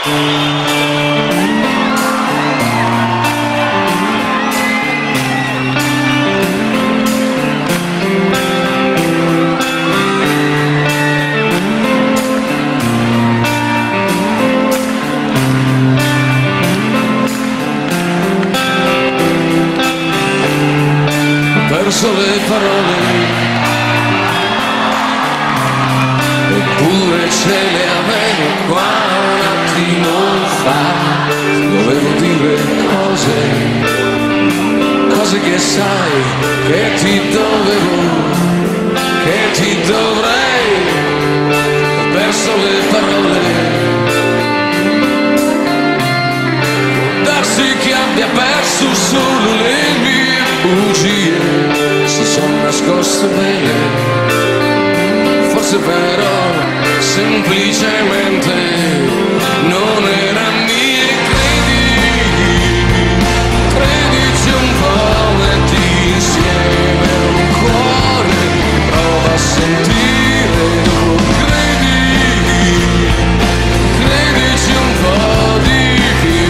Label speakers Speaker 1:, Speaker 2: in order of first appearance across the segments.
Speaker 1: Perso le parole, eppure ce le avevo qua un attimo fa. Dovevo dire cose che sai che ti dovevo, che ti dovrei. Ho perso le parole, può darsi che abbia perso solo le mie bugie. Si sono nascoste bene, forse però semplicemente non era mie. Credici un po', metti insieme un cuore, prova a sentire tu. Credici un po' di più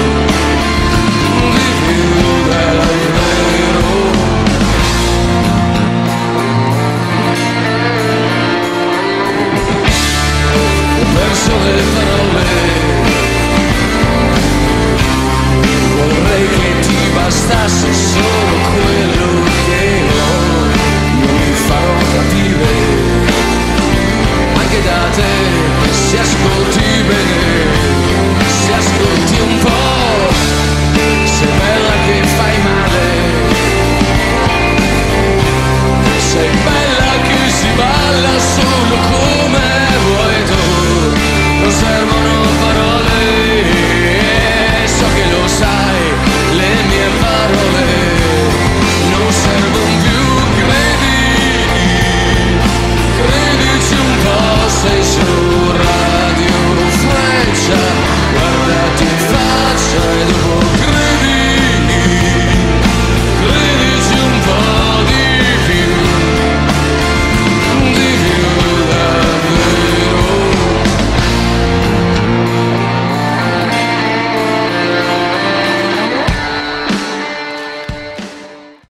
Speaker 1: davvero. Ho perso le parole, vorrei che ti bastasse solo quello che ho. Non mi farò capire anche da te, se ascolti bene, se ascolti